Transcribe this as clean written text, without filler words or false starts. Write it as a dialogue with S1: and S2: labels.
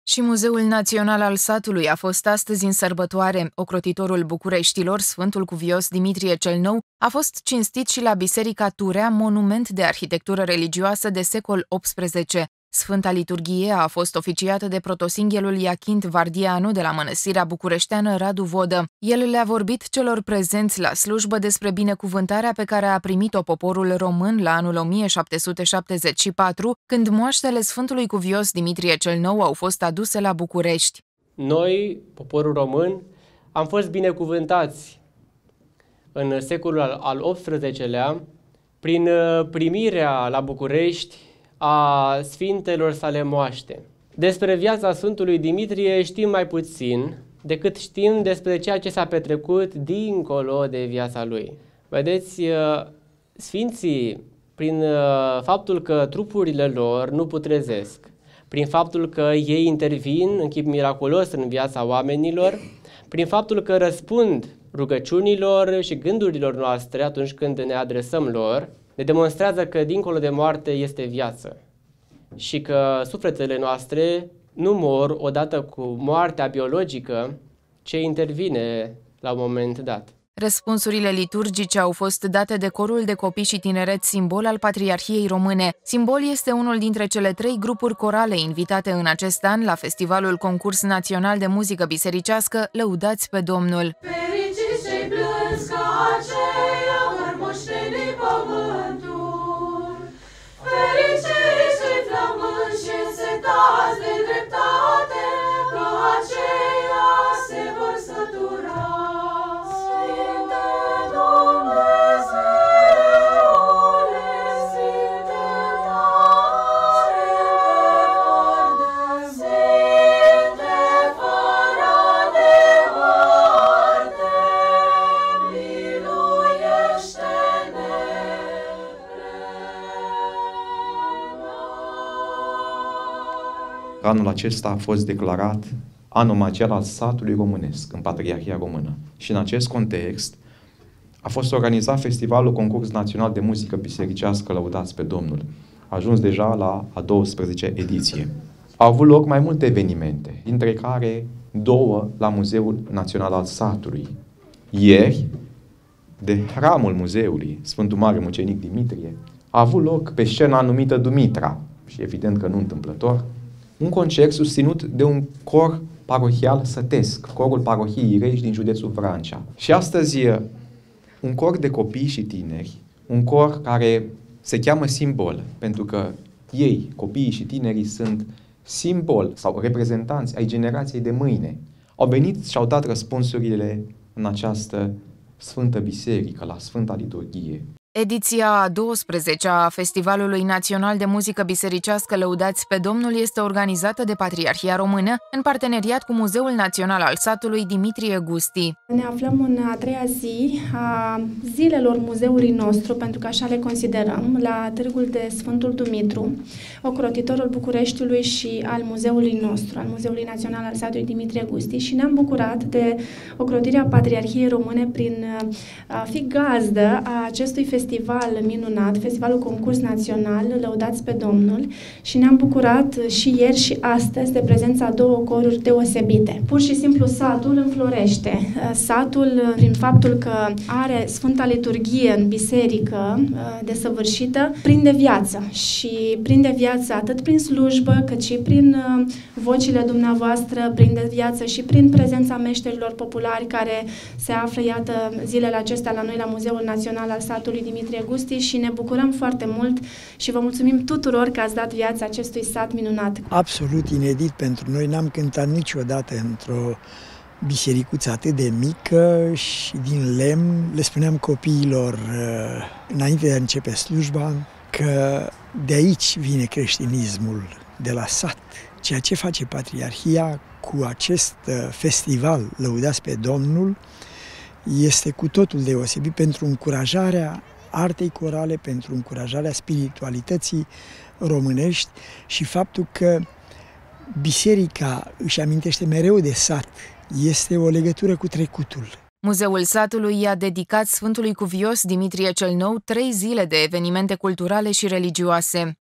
S1: Și Muzeul Național al Satului a fost astăzi în sărbătoare. Ocrotitorul Bucureștilor, Sfântul Cuvios Dimitrie cel Nou, a fost cinstit și la Biserica Turea, monument de arhitectură religioasă de secol XVIII. Sfânta liturghie a fost oficiată de protosinghelul Iachint Vardianu de la mănăstirea bucureșteană Radu Vodă. El le-a vorbit celor prezenți la slujbă despre binecuvântarea pe care a primit-o poporul român la anul 1774, când moaștele Sfântului Cuvios Dimitrie cel Nou au fost aduse la București.
S2: Noi, poporul român, am fost binecuvântați în secolul al XVIII-lea prin primirea la București a sfintelor sale moaște. Despre viața Sfântului Dimitrie știm mai puțin decât știm despre ceea ce s-a petrecut dincolo de viața lui. Vedeți, sfinții, prin faptul că trupurile lor nu putrezesc, prin faptul că ei intervin în chip miraculos în viața oamenilor, prin faptul că răspund rugăciunilor și gândurilor noastre atunci când ne adresăm lor, ne demonstrează că dincolo de moarte este viață și că sufletele noastre nu mor odată cu moartea biologică ce intervine la un moment dat.
S1: Răspunsurile liturgice au fost date de corul de copii și tineret, simbol al Patriarhiei Române. Simbol este unul dintre cele 3 grupuri corale invitate în acest an la Festivalul Concurs Național de Muzică Bisericească Lăudați pe Domnul.
S3: Fericiți cei plânși ca aceia vor moșteni pământul. Fericiți cei flămânzi și însetați de dreptate, că aceia se vor sătura. Sfinte Dumnezeule, Sfinte tare Sfinte fără de moarte, miluiește-ne prea.
S4: Anul acesta a fost declarat anul magiar al satului românesc în Patriarhia Română. Și în acest context a fost organizat Festivalul Concurs Național de Muzică Bisericească Lăudați pe Domnul. A ajuns deja la a 12-a ediție. Au avut loc mai multe evenimente, dintre care 2 la Muzeul Național al Satului. Ieri, de hramul muzeului, Sfântul Mare Mucenic Dimitrie, a avut loc pe scena numită Dumitra, și evident că nu întâmplător, un concert susținut de un cor parohial sătesc, corul parohiei Irești din județul Vrancea. Și astăzi un cor de copii și tineri, un cor care se cheamă Simbol, pentru că ei, copiii și tinerii, sunt simbol sau reprezentanți ai generației de mâine. Au venit și au dat răspunsurile în această Sfântă Biserică, la Sfânta Liturghie.
S1: Ediția a 12-a a Festivalului Național de Muzică Bisericească Lăudați pe Domnul este organizată de Patriarhia Română în parteneriat cu Muzeul Național al Satului Dimitrie Gusti.
S5: Ne aflăm în a 3-a zi a zilelor muzeului nostru, pentru că așa le considerăm, la Târgul de Sfântul Dumitru, ocrotitorul Bucureștiului și al muzeului nostru, al Muzeului Național al Satului Dimitrie Gusti, și ne-am bucurat de ocrotirea Patriarhiei Române prin a fi gazdă a acestui festival minunat, Festivalul Concurs Național Lăudați pe Domnul, și ne-am bucurat și ieri și astăzi de prezența 2 coruri deosebite. Pur și simplu satul înflorește. Satul, prin faptul că are Sfânta Liturghie în biserică desăvârșită, prinde viață și prinde viață atât prin slujbă, cât și prin vocile dumneavoastră, prinde viață și prin prezența meșterilor populari care se află, iată, zilele acestea la noi la Muzeul Național al Satului Dimitrie Gusti, și ne bucurăm foarte mult și vă mulțumim tuturor că ați dat viața acestui sat minunat.
S6: Absolut inedit pentru noi, n-am cântat niciodată într-o bisericuță atât de mică și din lemn. Le spuneam copiilor înainte de a începe slujba că de aici vine creștinismul, de la sat. Ceea ce face Patriarhia cu acest festival Lăudați pe Domnul este cu totul deosebit pentru încurajarea artei corale, pentru încurajarea spiritualității românești și faptul că biserica își amintește mereu de sat, este o legătură cu trecutul.
S1: Muzeul Satului i-a dedicat Sfântului Cuvios Dimitrie cel Nou 3 zile de evenimente culturale și religioase.